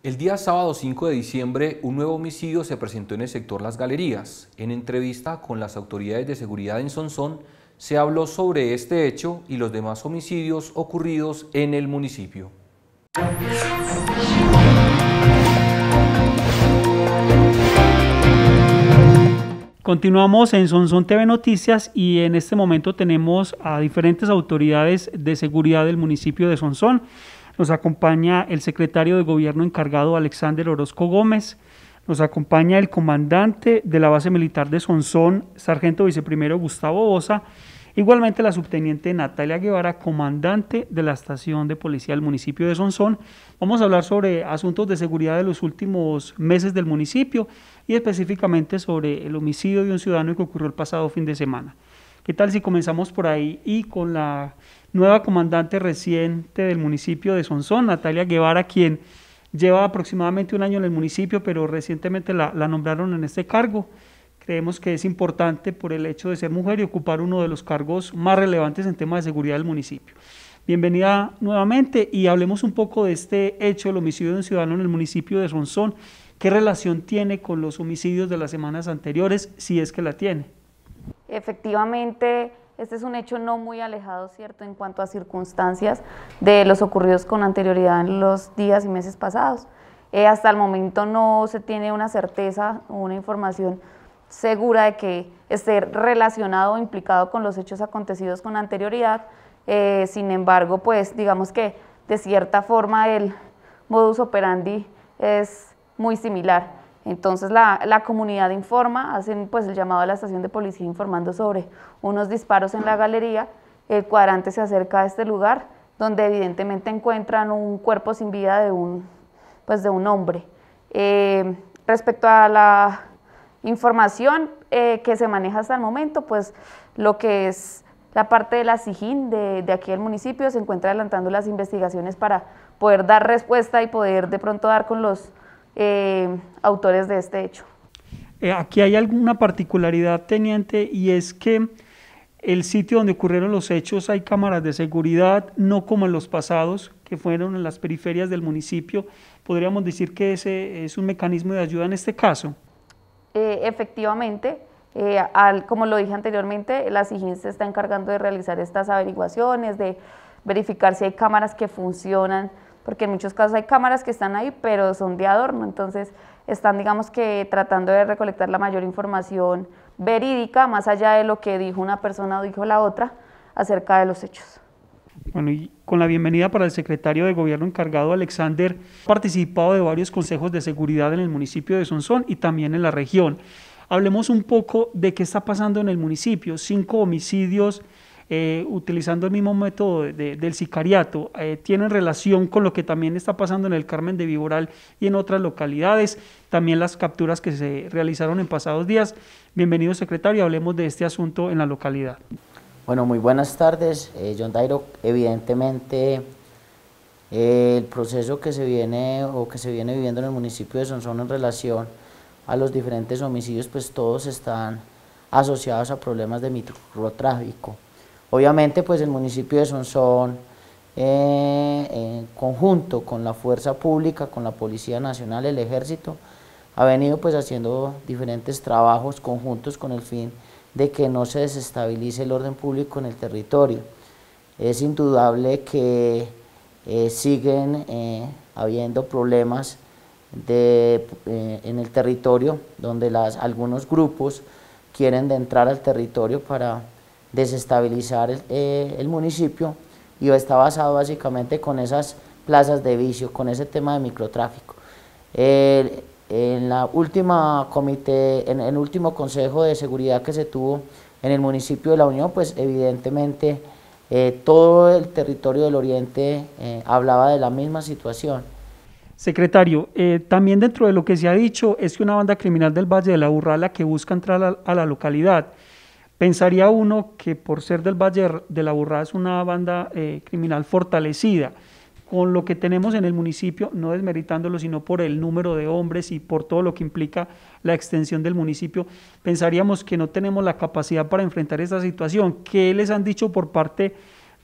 El día sábado 5 de diciembre, un nuevo homicidio se presentó en el sector Las Galerías. En entrevista con las autoridades de seguridad en Sonsón, se habló sobre este hecho y los demás homicidios ocurridos en el municipio. Continuamos en Sonsón TV Noticias y en este momento tenemos a diferentes autoridades de seguridad del municipio de Sonsón. Nos acompaña el secretario de Gobierno encargado, Alexander Orozco Gómez. Nos acompaña el comandante de la base militar de Sonsón, sargento viceprimero Gustavo Boza. Igualmente la subteniente Natalia Guevara, comandante de la estación de policía del municipio de Sonsón. Vamos a hablar sobre asuntos de seguridad de los últimos meses del municipio y específicamente sobre el homicidio de un ciudadano que ocurrió el pasado fin de semana. ¿Qué tal si comenzamos por ahí y con la nueva comandante reciente del municipio de Sonsón, Natalia Guevara, quien lleva aproximadamente un año en el municipio, pero recientemente la nombraron en este cargo? Creemos que es importante por el hecho de ser mujer y ocupar uno de los cargos más relevantes en temas de seguridad del municipio. Bienvenida nuevamente y hablemos un poco de este hecho, el homicidio de un ciudadano en el municipio de Sonsón. ¿Qué relación tiene con los homicidios de las semanas anteriores, si es que la tiene? Efectivamente, este es un hecho no muy alejado, ¿cierto?, en cuanto a circunstancias de los ocurridos con anterioridad en los días y meses pasados. Hasta el momento no se tiene una certeza o una información segura de que esté relacionado o implicado con los hechos acontecidos con anterioridad. Sin embargo, pues digamos que de cierta forma el modus operandi es muy similar. Entonces la comunidad informa, hacen pues el llamado a la estación de policía informando sobre unos disparos en la galería. El cuadrante se acerca a este lugar donde evidentemente encuentran un cuerpo sin vida de un hombre. Respecto a la información que se maneja hasta el momento, pues lo que es la parte de la SIJIN de aquí del municipio se encuentra adelantando las investigaciones para poder dar respuesta y poder de pronto dar con los autores de este hecho. Aquí hay alguna particularidad, teniente, y es que el sitio donde ocurrieron los hechos hay cámaras de seguridad, no como en los pasados, que fueron en las periferias del municipio. ¿Podríamos decir que ese es un mecanismo de ayuda en este caso? Efectivamente, como lo dije anteriormente, la SIJIN se está encargando de realizar estas averiguaciones, de verificar si hay cámaras que funcionan, porque en muchos casos hay cámaras que están ahí, pero son de adorno. Entonces están, digamos que, tratando de recolectar la mayor información verídica, más allá de lo que dijo una persona o dijo la otra, acerca de los hechos. Bueno, y con la bienvenida para el secretario de Gobierno encargado, Alexander, ha participado de varios consejos de seguridad en el municipio de Sonsón y también en la región. Hablemos un poco de qué está pasando en el municipio. 5 homicidios utilizando el mismo método del sicariato. ¿Tienen relación con lo que también está pasando en el Carmen de Viboral y en otras localidades? También las capturas que se realizaron en pasados días. Bienvenido, secretario, hablemos de este asunto en la localidad. Bueno, muy buenas tardes, John Dairo. Evidentemente, el proceso que se viene viviendo en el municipio de Sonsón en relación a los diferentes homicidios, pues todos están asociados a problemas de microtráfico. Obviamente, pues el municipio de Sonsón, en conjunto con la fuerza pública, con la Policía Nacional, el Ejército, ha venido pues haciendo diferentes trabajos conjuntos con el fin de que no se desestabilice el orden público en el territorio. Es indudable que siguen habiendo problemas en el territorio, donde algunos grupos quieren entrar al territorio para desestabilizar el municipio, y está basado básicamente con esas plazas de vicio, con ese tema de microtráfico. En el último consejo de seguridad que se tuvo en el municipio de La Unión, pues evidentemente todo el territorio del oriente hablaba de la misma situación. Secretario, también dentro de lo que se ha dicho es que una banda criminal del Valle de la Urrala que busca entrar a la localidad. Pensaría uno que por ser del Valle de la Urrala es una banda criminal fortalecida. Con lo que tenemos en el municipio, no desmeritándolo, sino por el número de hombres y por todo lo que implica la extensión del municipio, pensaríamos que no tenemos la capacidad para enfrentar esta situación. ¿Qué les han dicho por parte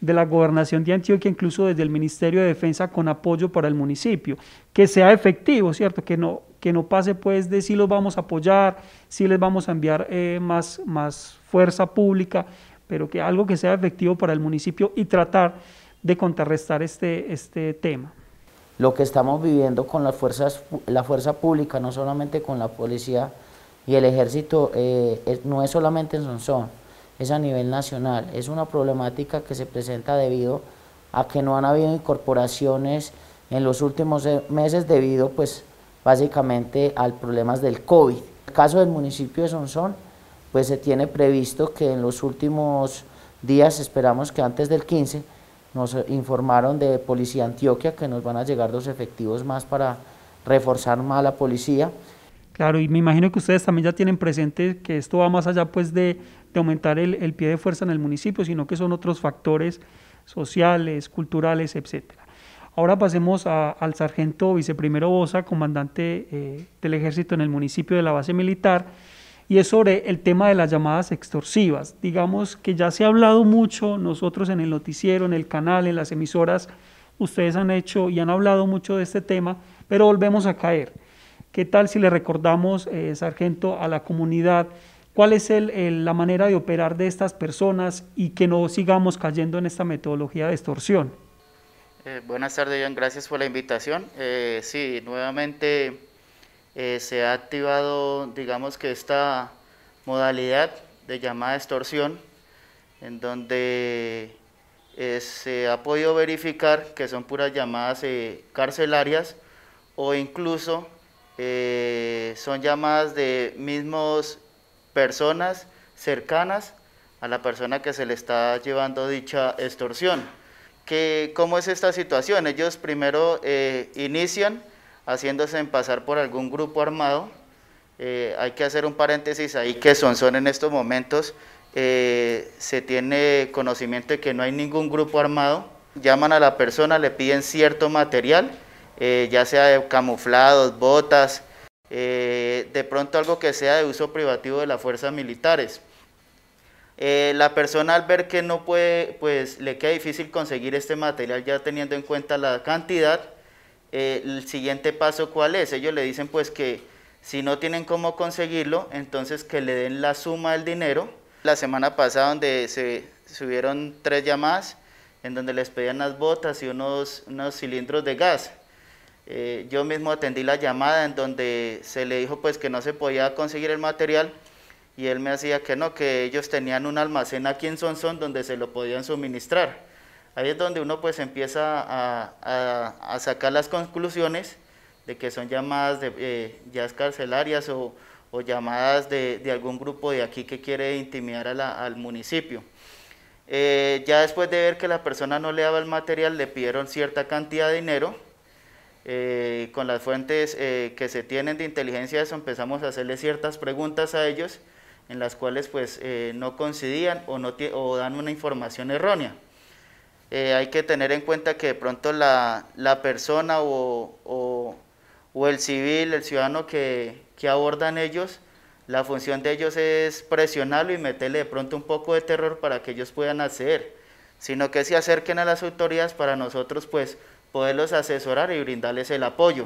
de la Gobernación de Antioquia, incluso desde el Ministerio de Defensa, con apoyo para el municipio, que sea efectivo, ¿cierto? Que no pase pues de si los vamos a apoyar, si les vamos a enviar más fuerza pública, pero que algo que sea efectivo para el municipio y tratar de contrarrestar este tema. Lo que estamos viviendo con la fuerza pública, no solamente con la policía y el ejército, no es solamente en Sonsón, es a nivel nacional. Es una problemática que se presenta debido a que no han habido incorporaciones en los últimos meses debido pues básicamente a problemas del COVID. En el caso del municipio de Sonsón, pues se tiene previsto que en los últimos días, esperamos que antes del 15, nos informaron de Policía Antioquia que nos van a llegar 2 efectivos más para reforzar más la policía. Claro, y me imagino que ustedes también ya tienen presente que esto va más allá pues de aumentar el pie de fuerza en el municipio, sino que son otros factores sociales, culturales, etcétera. Ahora pasemos al sargento viceprimero Bosa, comandante del ejército en el municipio de la base militar, y es sobre el tema de las llamadas extorsivas. Digamos que ya se ha hablado mucho, nosotros en el noticiero, en el canal, en las emisoras, ustedes han hecho y han hablado mucho de este tema, pero volvemos a caer. ¿Qué tal si le recordamos, sargento, a la comunidad cuál es la manera de operar de estas personas y que no sigamos cayendo en esta metodología de extorsión? Buenas tardes, John, gracias por la invitación. Sí, nuevamente se ha activado, digamos que esta modalidad de llamada extorsión, en donde se ha podido verificar que son puras llamadas carcelarias o incluso son llamadas de mismos personas cercanas a la persona que se le está llevando dicha extorsión. ¿Cómo es esta situación? Ellos primero inician haciéndose pasar por algún grupo armado. Hay que hacer un paréntesis ahí que Sonsón en estos momentos se tiene conocimiento de que no hay ningún grupo armado. Llaman a la persona, le piden cierto material, ya sea de camuflados, botas, de pronto algo que sea de uso privativo de las fuerzas militares. La persona al ver que no puede, pues le queda difícil conseguir este material ya teniendo en cuenta la cantidad. El siguiente paso, ¿cuál es? Ellos le dicen pues que si no tienen cómo conseguirlo, entonces que le den la suma del dinero. La semana pasada donde se subieron 3 llamadas en donde les pedían unas botas y unos cilindros de gas. Yo mismo atendí la llamada en donde se le dijo pues que no se podía conseguir el material y él me hacía que no, que ellos tenían un almacén aquí en Sonsón donde se lo podían suministrar. Ahí es donde uno pues empieza a sacar las conclusiones de que son llamadas ya carcelarias o llamadas de algún grupo de aquí que quiere intimidar al municipio. Ya después de ver que la persona no le daba el material, le pidieron cierta cantidad de dinero. Con las fuentes que se tienen de inteligencia, eso empezamos a hacerle ciertas preguntas a ellos en las cuales pues no coincidían o dan una información errónea. Hay que tener en cuenta que de pronto la persona o el civil, el ciudadano que abordan ellos, la función de ellos es presionarlo y meterle de pronto un poco de terror para que ellos puedan acceder, sino que se acerquen a las autoridades para nosotros pues poderlos asesorar y brindarles el apoyo.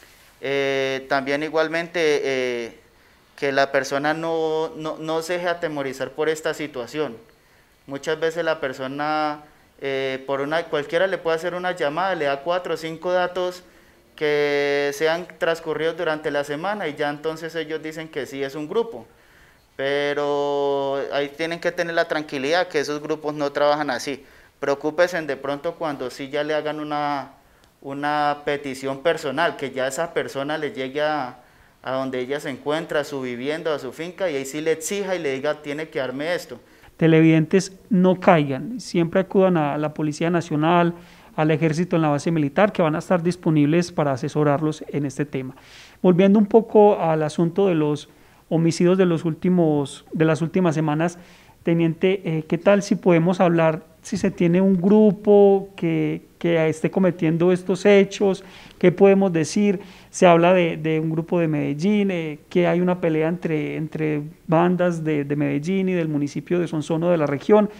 También igualmente que la persona no se deje atemorizar por esta situación. Muchas veces la persona, cualquiera le puede hacer una llamada, le da 4 o 5 datos que sean transcurridos durante la semana y ya entonces ellos dicen que sí es un grupo. Pero ahí tienen que tener la tranquilidad que esos grupos no trabajan así. Preocúpense de pronto cuando sí ya le hagan una petición personal, que ya esa persona le llegue a donde ella se encuentra, a su vivienda, a su finca, y ahí sí le exija y le diga, tiene que darme esto. Televidentes, no caigan, siempre acudan a la Policía Nacional, al Ejército en la base militar, que van a estar disponibles para asesorarlos en este tema. Volviendo un poco al asunto de los homicidios de las últimas semanas, teniente, ¿qué tal si podemos hablar, si se tiene un grupo que esté cometiendo estos hechos? ¿Qué podemos decir? Se habla de un grupo de Medellín, que hay una pelea entre bandas de Medellín y del municipio de Sonsón o de la región.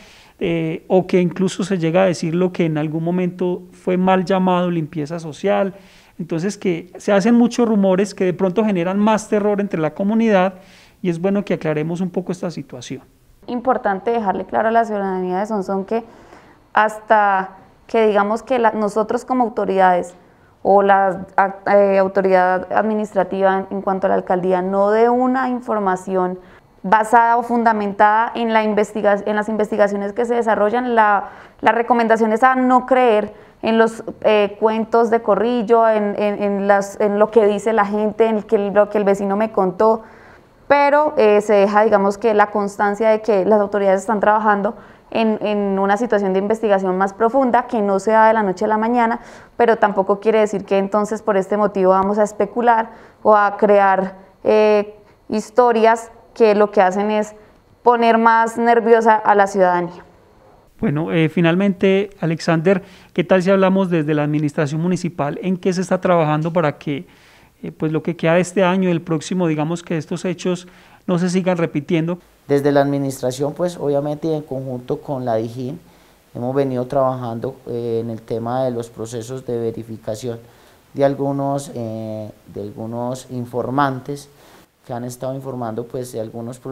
o que incluso se llega a decir lo que en algún momento fue mal llamado limpieza social. Entonces que se hacen muchos rumores que de pronto generan más terror entre la comunidad y es bueno que aclaremos un poco esta situación. Importante dejarle claro a la ciudadanía de Sonsón que hasta que digamos que nosotros como autoridades o la autoridad administrativa en cuanto a la alcaldía no dé una información basada o fundamentada en las investigaciones que se desarrollan, la recomendación es a no creer en los cuentos de corrillo, en lo que dice la gente, en lo que el vecino me contó, pero se deja, digamos, que la constancia de que las autoridades están trabajando en una situación de investigación más profunda, que no se da de la noche a la mañana, pero tampoco quiere decir que entonces por este motivo vamos a especular o a crear historias que lo que hacen es poner más nerviosa a la ciudadanía. Bueno, finalmente, Alexander, ¿qué tal si hablamos desde la administración municipal? ¿En qué se está trabajando para que pues lo que queda de este año y el próximo, digamos que estos hechos no se sigan repitiendo? Desde la administración, pues obviamente en conjunto con la DIJÍN, hemos venido trabajando en el tema de los procesos de verificación de algunos informantes que han estado informando pues de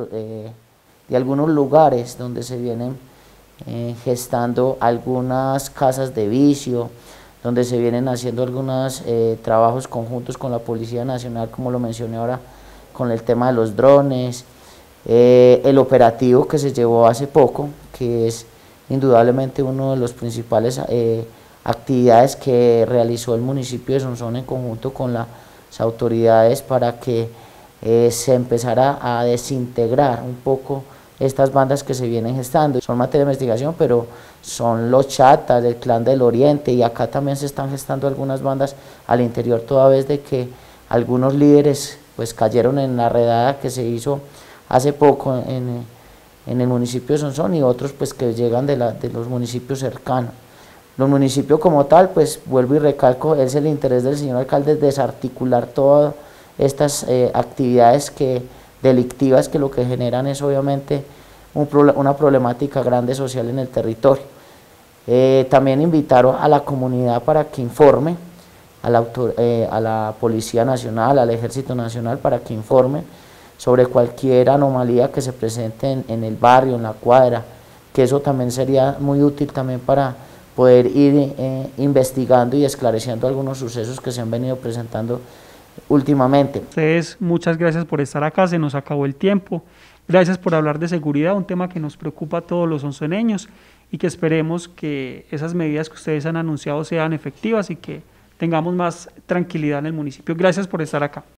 algunos lugares donde se vienen gestando algunas casas de vicio, donde se vienen haciendo algunos trabajos conjuntos con la Policía Nacional, como lo mencioné ahora, con el tema de los drones, el operativo que se llevó hace poco, que es indudablemente uno de los principales actividades que realizó el municipio de Sonsón en conjunto con las autoridades para que se empezara a desintegrar un poco estas bandas que se vienen gestando. Son materia de investigación, pero son los chatas, el Clan del Oriente, y acá también se están gestando algunas bandas al interior, toda vez de que algunos líderes pues cayeron en la redada que se hizo hace poco en el municipio de Sonsón, y otros pues que llegan de los municipios cercanos. Los municipios como tal, pues vuelvo y recalco, es el interés del señor alcalde desarticular todas estas actividades delictivas que lo que generan es obviamente una problemática grande social en el territorio. También invitaron a la comunidad para que informe, a la Policía Nacional, al Ejército Nacional, para que informe sobre cualquier anomalía que se presente en el barrio, en la cuadra, que eso también sería muy útil también para poder ir investigando y esclareciendo algunos sucesos que se han venido presentando últimamente. Ustedes, muchas gracias por estar acá, se nos acabó el tiempo. Gracias por hablar de seguridad, un tema que nos preocupa a todos los sonsoneños y que esperemos que esas medidas que ustedes han anunciado sean efectivas y que tengamos más tranquilidad en el municipio. Gracias por estar acá.